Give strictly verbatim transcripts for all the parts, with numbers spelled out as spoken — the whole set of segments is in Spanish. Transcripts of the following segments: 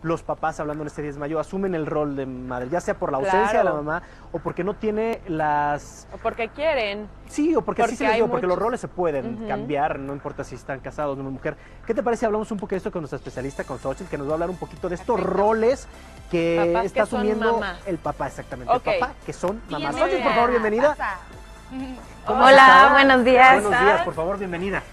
los papás, hablando en este diez de mayo, asumen el rol de madre, ya sea por la ausencia Claro. de la mamá o porque no tiene las... O porque quieren. Sí, o porque, Porque así se les hay dio, porque los muchos. roles se pueden Ujú. cambiar, no importa si están casados o no mujer. ¿Qué te parece si hablamos un poco de esto con nuestra especialista, con Xochitl, que nos va a hablar un poquito de estos Perfecto. roles que Papás está que son asumiendo mamás. el papá, exactamente, Ok. el papá que son mamás. Bienvenida. Xochitl, por favor, bienvenida. ¿Cómo has Hola, estado? buenos días. Buenos días, por favor, bienvenida.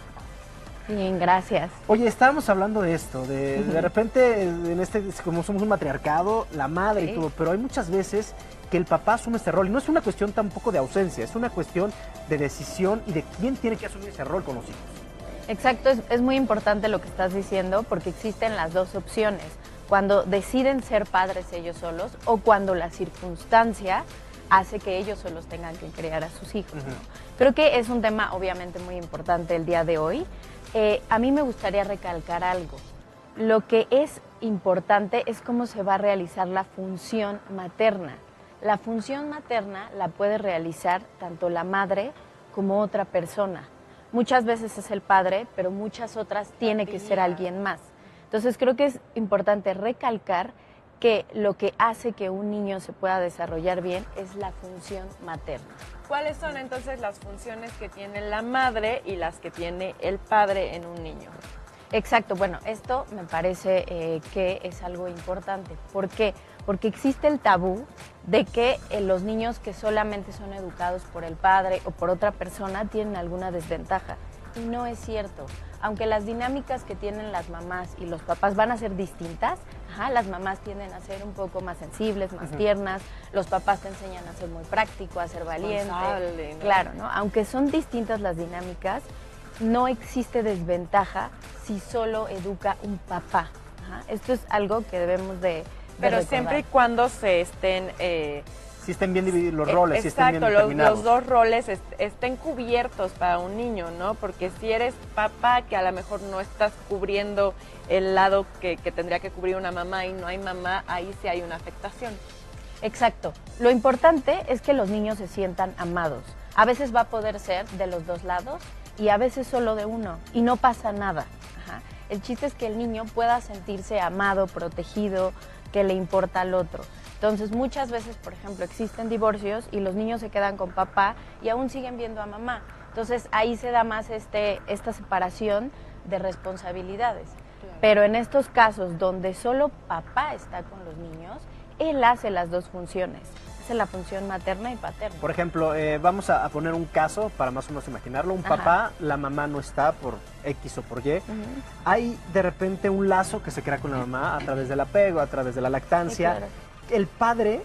Bien, gracias. Oye, estábamos hablando de esto, de de repente, en este, como somos un matriarcado, la madre Sí. y todo, pero hay muchas veces que el papá asume este rol, y no es una cuestión tampoco de ausencia, es una cuestión de decisión y de quién tiene que asumir ese rol con los hijos. Exacto, es, es muy importante lo que estás diciendo porque existen las dos opciones. Cuando deciden ser padres ellos solos o cuando la circunstancia hace que ellos solos tengan que criar a sus hijos, ¿no? Ujú. Creo que es un tema obviamente muy importante el día de hoy. Eh, a mí me gustaría recalcar algo. Lo que es importante es cómo se va a realizar la función materna. La función materna la puede realizar tanto la madre como otra persona. Muchas veces es el padre, pero muchas otras tiene que ser alguien más. Entonces creo que es importante recalcar que lo que hace que un niño se pueda desarrollar bien es la función materna. ¿Cuáles son entonces las funciones que tiene la madre y las que tiene el padre en un niño? Exacto, bueno, esto me parece eh, que es algo importante. ¿Por qué? Porque existe el tabú de que eh, los niños que solamente son educados por el padre o por otra persona tienen alguna desventaja. Y no es cierto. Aunque las dinámicas que tienen las mamás y los papás van a ser distintas, ajá, las mamás tienden a ser un poco más sensibles, más Ujú. tiernas, los papás te enseñan a ser muy práctico, a ser valiente. Responsable, ¿no? Claro, ¿no? Aunque son distintas las dinámicas, no existe desventaja si solo educa un papá. Ajá. Esto es algo que debemos de, de Pero recordar. siempre y cuando se estén... eh, Si estén bien divididos los eh, roles, si estén bien exacto, los, determinados. los dos roles est- estén cubiertos para un niño, ¿no? Porque si eres papá, que a lo mejor no estás cubriendo el lado que, que tendría que cubrir una mamá y no hay mamá, ahí sí hay una afectación. Exacto. Lo importante es que los niños se sientan amados. A veces va a poder ser de los dos lados y a veces solo de uno y no pasa nada. Ajá. El chiste es que el niño pueda sentirse amado, protegido, que le importa al otro. Entonces muchas veces, por ejemplo, existen divorcios y los niños se quedan con papá y aún siguen viendo a mamá. Entonces ahí se da más este, esta separación de responsabilidades. Pero en estos casos donde solo papá está con los niños, él hace las dos funciones. Hace la función materna y paterna. Por ejemplo, eh, vamos a, a poner un caso para más o menos imaginarlo. Un Ajá. papá, la mamá no está por X o por Y. Ujú. Hay de repente un lazo que se crea con la mamá a través del apego, a través de la lactancia. Sí, claro. El padre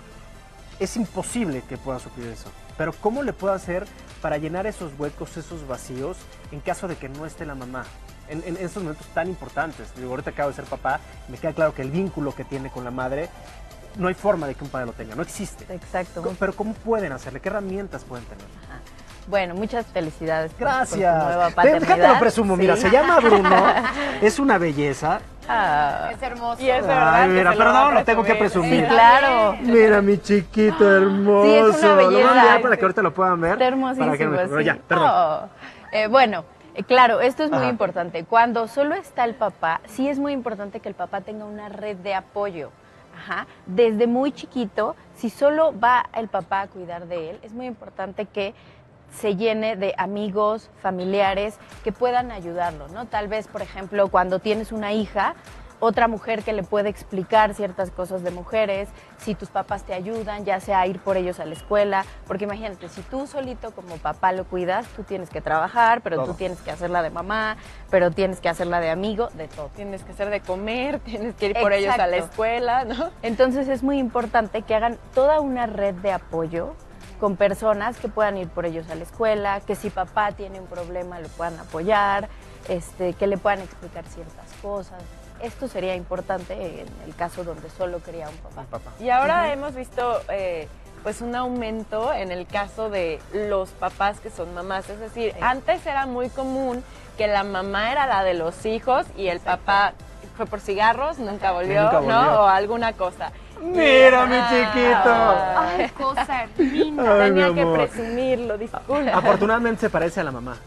es imposible que pueda suplir eso. Pero ¿cómo le puedo hacer para llenar esos huecos, esos vacíos, en caso de que no esté la mamá? En, en estos momentos tan importantes. Digo, ahorita acabo de ser papá, me queda claro que el vínculo que tiene con la madre, no hay forma de que un padre lo tenga, no existe. Exacto. Co- Pero ¿cómo pueden hacerle? ¿Qué herramientas pueden tener? Ajá. Bueno, muchas felicidades por- Gracias. por tu nueva Ven, paternidad. déjate lo presumo, mira, Sí. se llama Bruno, es una belleza. Ah, Es hermoso. Y es verdad Ay, que mira, se lo perdón, va a lo tengo que presumir. sí, claro. Mira, mi chiquito hermoso. Sí, es una Lo voy a belleza. enviar para que ahorita lo puedan ver. Está hermosísimo, Para que me- pero sí. ya, perdón. Oh. Eh, bueno, eh, claro, esto es muy Ajá. importante. Cuando solo está el papá, sí es muy importante que el papá tenga una red de apoyo. Ajá. Desde muy chiquito, si solo va el papá a cuidar de él, es muy importante que se llene de amigos, familiares que puedan ayudarlo, ¿no? Tal vez, por ejemplo, cuando tienes una hija, otra mujer que le puede explicar ciertas cosas de mujeres, si tus papás te ayudan, ya sea a ir por ellos a la escuela, porque imagínate, si tú solito como papá lo cuidas, tú tienes que trabajar, pero Todo. tú tienes que hacerla de mamá, pero tienes que hacerla de amigo, de todo. Tienes que hacer de comer, tienes que ir por ellos a la Exacto. escuela, ¿no? Entonces es muy importante que hagan toda una red de apoyo con personas que puedan ir por ellos a la escuela, que si papá tiene un problema lo puedan apoyar, este, que le puedan explicar ciertas cosas. Esto sería importante en el caso donde solo quería un papá. Un papá. Y ahora hemos visto eh, pues un aumento en el caso de los papás que son mamás. Es decir, Sí. antes era muy común que la mamá era la de los hijos y el papá fue por cigarros, nunca volvió, Nunca volvió. ¿no? O alguna cosa. Mira, mi Ah, chiquito. Ay, cosa linda. Ay, Tenía mi que amor. presumirlo, disculpa. Afortunadamente se parece a la mamá.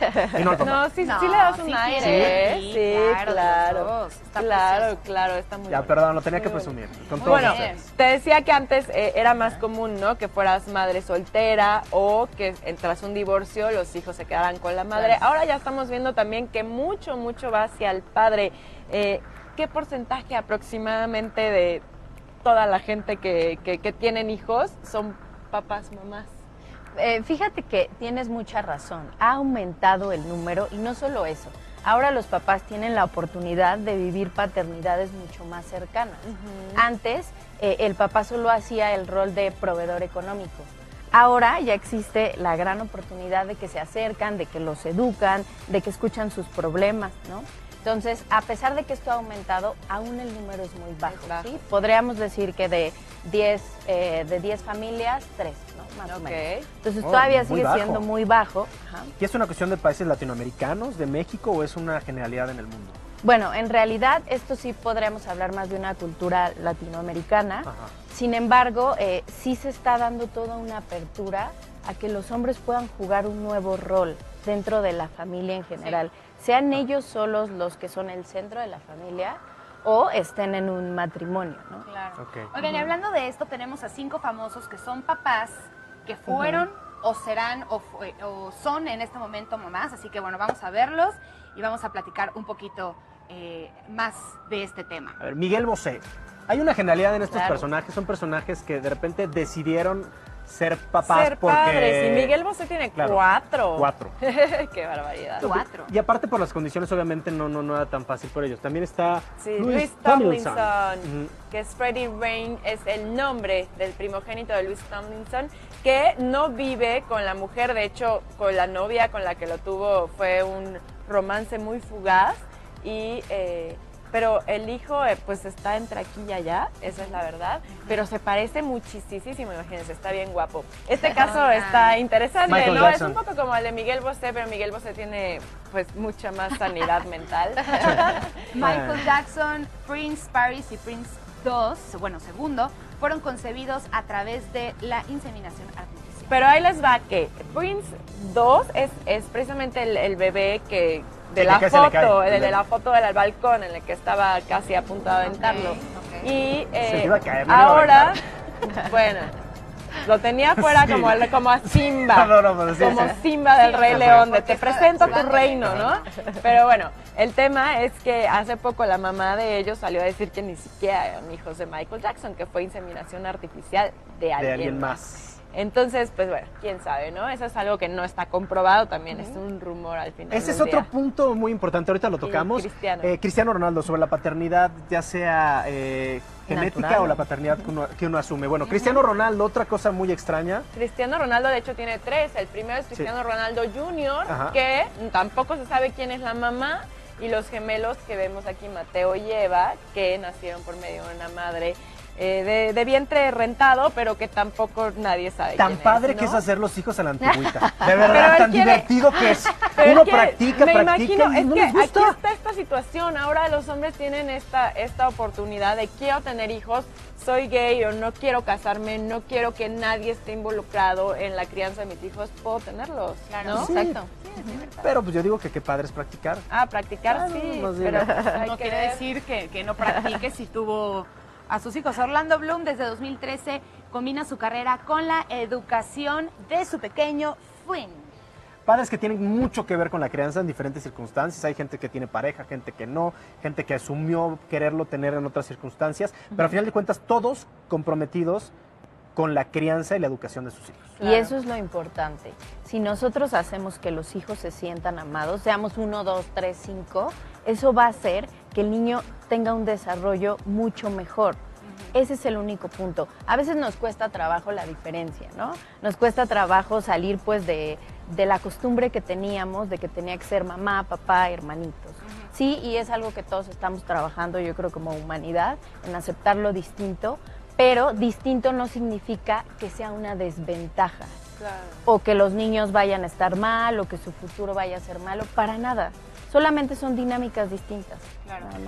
Y no al papá. No, sí, No, sí le das un sí aire, tiene, ¿eh? sí, Sí, claro, de los claro. dos, está Claro, precioso. claro, está muy Ya, bueno. perdón, lo tenía que Muy bueno. presumir. Con Muy todos bien. ustedes. Te decía que antes eh, era más común, ¿no? Que fueras madre soltera o que en- tras un divorcio los hijos se quedaran con la madre. Claro. Ahora ya estamos viendo también que mucho, mucho va hacia el padre. Eh, ¿Qué porcentaje aproximadamente de toda la gente que, que, que tienen hijos son papás, mamás? Eh, fíjate que tienes mucha razón, ha aumentado el número y no solo eso, ahora los papás tienen la oportunidad de vivir paternidades mucho más cercanas. Antes eh, el papá solo hacía el rol de proveedor económico. Ahora ya existe la gran oportunidad de que se acercan, de que los educan, de que escuchan sus problemas, ¿no? Entonces, a pesar de que esto ha aumentado, aún el número es muy bajo, Es bajo. ¿sí? Podríamos decir que de diez, eh, de diez familias, tres, ¿no? Más o Ok. menos. Entonces, Oh, todavía muy sigue bajo. siendo muy bajo. Ajá. ¿Y es una cuestión de países latinoamericanos, de México, o es una generalidad en el mundo? Bueno, en realidad, esto sí podríamos hablar más de una cultura latinoamericana. Ajá. Sin embargo, eh, sí se está dando toda una apertura a que los hombres puedan jugar un nuevo rol dentro de la familia en general. Sean ellos solos los que son el centro de la familia o estén en un matrimonio, ¿no? Claro. Ok. Oigan, y hablando de esto, tenemos a cinco famosos que son papás, que fueron o serán o, fue- o son en este momento mamás. Así que bueno, vamos a verlos y vamos a platicar un poquito eh, más de este tema. A ver, Miguel Bosé. Hay una generalidad en estos Claro. personajes, son personajes que de repente decidieron ser papás Ser porque... padres. Y Miguel Bosé tiene Claro, cuatro. Cuatro. Qué barbaridad. Cuatro. Y aparte por las condiciones obviamente no, no, no era tan fácil por ellos. También está Sí, Luis, Luis Tomlinson. Tomlinson, Ujú. que es Freddie Rain, es el nombre del primogénito de Luis Tomlinson, que no vive con la mujer, de hecho, con la novia con la que lo tuvo fue un romance muy fugaz, y, eh, pero el hijo eh, pues está entre aquí y allá, esa es la verdad, pero se parece muchísimo, imagínense, está bien guapo. Este caso Ah. está interesante, Michael ¿no? Jackson. Es un poco como el de Miguel Bosé, pero Miguel Bosé tiene pues mucha más sanidad mental. Michael Jackson, Prince Paris y Prince dos, bueno, segundo, fueron concebidos a través de la inseminación artificial. Pero ahí les va que Prince dos es, es precisamente el, el bebé que de Sí, la que se le cae. foto, el de la foto del balcón en el que estaba casi a punto de aventarlo. Ok, ok. Y Se eh, le iba a caer, no le iba a ahora, bueno, lo tenía fuera Sí. como, el- como a Simba. No, no, pues sí, como sí. Simba del Sí, Rey o sea, León, de porque te está presento tu jugando. reino, ¿no? Pero bueno, el tema es que hace poco la mamá de ellos salió a decir que ni siquiera eran hijos de Michael Jackson, que fue inseminación artificial de alguien, De alguien más. más. Entonces, pues bueno, quién sabe, ¿no? Eso es algo que no está comprobado, también es un rumor al final. Ese del es otro día. punto muy importante, ahorita lo tocamos. Cristiano. Eh, Cristiano Ronaldo, sobre la paternidad, ya sea eh, genética Natural. o la paternidad que uno, que uno asume. Bueno, Cristiano Ronaldo, otra cosa muy extraña. Cristiano Ronaldo, de hecho, tiene tres. El primero es Cristiano Ronaldo junior, Ajá. que tampoco se sabe quién es la mamá, y los gemelos que vemos aquí, Mateo y Eva, que nacieron por medio de una madre eh, de, de vientre rentado, pero que tampoco nadie sabe Tan quién padre es, que ¿no? es hacer los hijos a la antigüita. De Pero verdad, él tan quiere- divertido que es. Pero Uno es que practica, me practica imagino, y es no que les gusta. aquí está esta situación. Ahora los hombres tienen esta, esta oportunidad de quiero tener hijos, soy gay o no quiero casarme, no quiero que nadie esté involucrado en la crianza de mis hijos, puedo tenerlos, Claro. ¿no? Sí. Exacto. Pero pues yo digo que qué padre es practicar. Ah, practicar Claro, sí, más bien. pero pues, hay No que quiere ver. decir que, que no practique si tuvo a sus hijos. Orlando Bloom desde dos mil trece combina su carrera con la educación de su pequeño Flynn. Padres que tienen mucho que ver con la crianza en diferentes circunstancias. Hay gente que tiene pareja, gente que no, gente que asumió quererlo tener en otras circunstancias, pero al final de cuentas todos comprometidos con la crianza y la educación de sus hijos. Y eso es lo importante. Si nosotros hacemos que los hijos se sientan amados, seamos uno, dos, tres, cinco, eso va a hacer que el niño tenga un desarrollo mucho mejor. Ese es el único punto. A veces nos cuesta trabajo la diferencia, ¿no? Nos cuesta trabajo salir pues de, de la costumbre que teníamos, de que tenía que ser mamá, papá, hermanitos. Sí, y es algo que todos estamos trabajando, yo creo, como humanidad, en aceptar lo distinto, pero distinto no significa que sea una desventaja Claro. o que los niños vayan a estar mal o que su futuro vaya a ser malo, para nada. Solamente son dinámicas distintas. Claro. Nada más.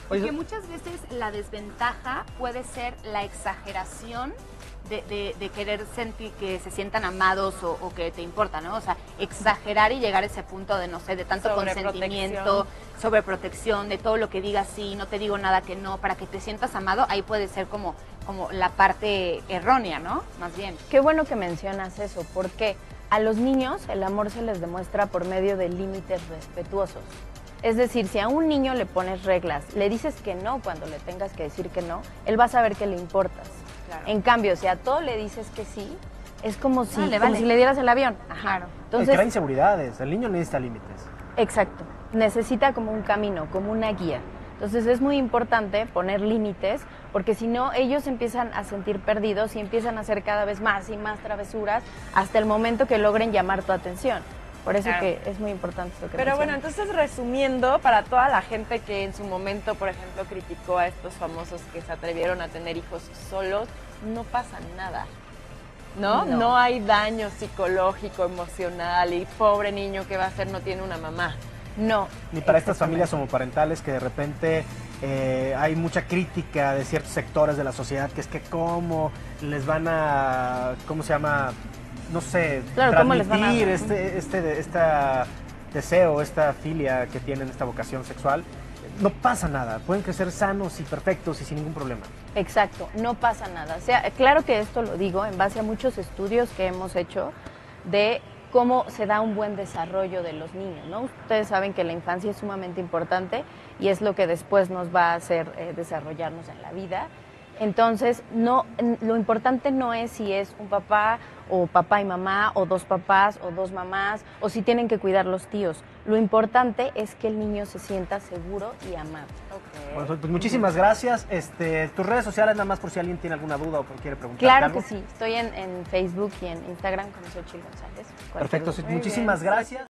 Oye, y que muchas veces la desventaja puede ser la exageración de, de, de querer sentir que se sientan amados o, o que te importa, ¿no? O sea, exagerar y llegar a ese punto de, no sé, de tanto consentimiento, sobreprotección, de todo lo que digas sí, no te digo nada que no, para que te sientas amado, ahí puede ser como, como la parte errónea, ¿no? Más bien. Qué bueno que mencionas eso, porque a los niños el amor se les demuestra por medio de límites respetuosos. Es decir, si a un niño le pones reglas, le dices que no cuando le tengas que decir que no, él va a saber que le importas. Claro. En cambio, si a todo le dices que sí, es como si, vale, como vale. si le dieras el avión. Ajá. Claro. Entonces, crea inseguridades, el niño necesita límites. Exacto, necesita como un camino, como una guía. Entonces es muy importante poner límites, porque si no, ellos empiezan a sentir perdidos y empiezan a hacer cada vez más y más travesuras hasta el momento que logren llamar tu atención. Por eso Claro. que es muy importante esto que Pero bueno, mencionas. entonces resumiendo, para toda la gente que en su momento, por ejemplo, criticó a estos famosos que se atrevieron a tener hijos solos, no pasa nada, ¿no? No. No hay daño psicológico, emocional y pobre niño que va a ser no tiene una mamá. No. Ni para estas exactamente. familias homoparentales que de repente eh, hay mucha crítica de ciertos sectores de la sociedad, que es que cómo les van a, ¿cómo se llama? No sé, Claro, ¿cómo les van a- transmitir este, este, esta deseo, esta filia que tienen, esta vocación sexual. No pasa nada, pueden crecer sanos y perfectos y sin ningún problema. Exacto, no pasa nada. O sea, claro que esto lo digo en base a muchos estudios que hemos hecho de cómo se da un buen desarrollo de los niños, ¿no? Ustedes saben que la infancia es sumamente importante y es lo que después nos va a hacer eh, desarrollarnos en la vida. Entonces, no, lo importante no es si es un papá o papá y mamá, o dos papás o dos mamás, o si tienen que cuidar los tíos. Lo importante es que el niño se sienta seguro y amado. Bueno, pues muchísimas gracias. Este, tus redes sociales, nada más por si alguien tiene alguna duda o quiere preguntar. Claro algo. que sí, estoy en, en Facebook y en Instagram como Xochitl González. Cualquier Perfecto, duda. muchísimas gracias.